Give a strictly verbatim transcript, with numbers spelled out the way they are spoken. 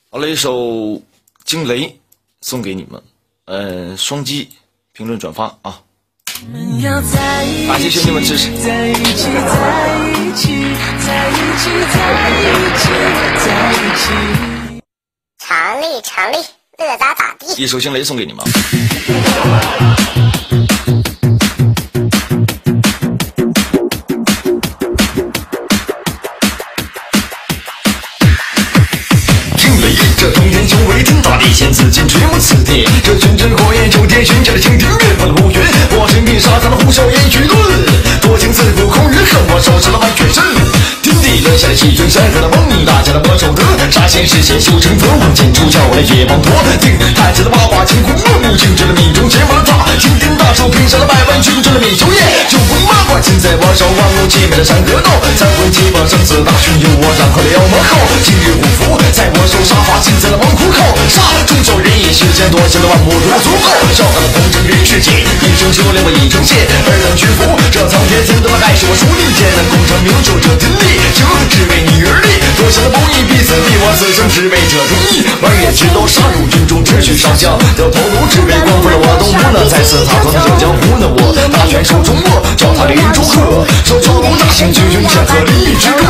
好了，一首《惊雷》送给你们，呃，双击评论转发啊！感谢兄弟们支持。在一起，在一起，在一起，在一起，在一起。 成立，成立，乐咋咋地。 一首《惊雷》送给你们。 这通天修为天大地，先自尽垂木刺铁。这阵阵火焰九天玄甲的蜻蜓灭破了乌云。我身并杀，咱们呼啸烟雨顿。多情自古空余恨，我手持了万全身。天地留下了气吞山河的梦，大家的魔守德。杀仙世间修成则望见主角我来夜帮陀。听太子的八卦乾坤梦，精致的命中结满了他。擎天大手拼上了百万军中的美酒宴。九宫八卦尽在我手，万物皆美的山河道。三魂七魄生死大权由我掌控了妖魔后。今日五福在我手，杀伐尽在了王虎口。杀众兽人也世间多谢了万魔如足够。召唤了风尘人世间，英雄修炼我已成仙。二等屈服，这苍天怎得了害是我属地间的功成名就这天地，就只为你而立。多想的不义必死必我此生只为这忠义。万月之刀杀入军中，持续上将，掉头颅只为光复了我东吴呢。再次踏上这江湖呢，我大权手中握，脚踏凌云中鹤，手手龙大兴，军军剑和淋雨之歌。